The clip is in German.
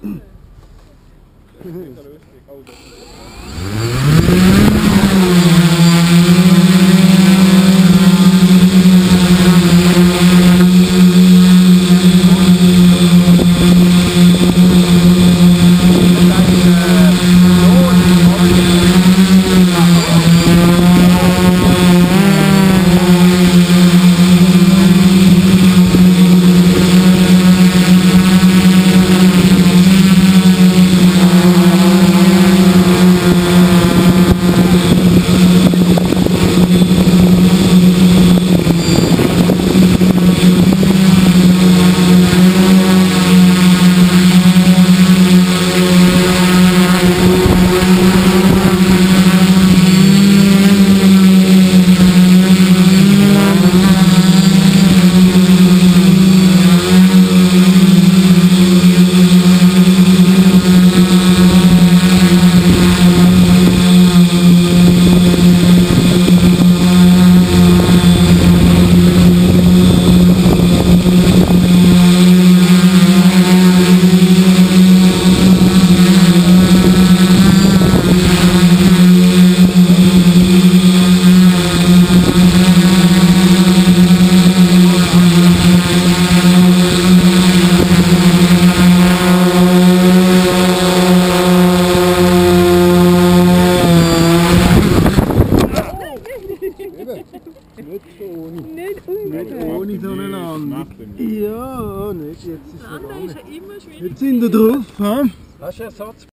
Nicht ohne so eine Landung. Ja, nicht. Jetzt ist es Landen ist ja immer schwierig. Jetzt sind wir drauf. Ha? Hast du Ersatz?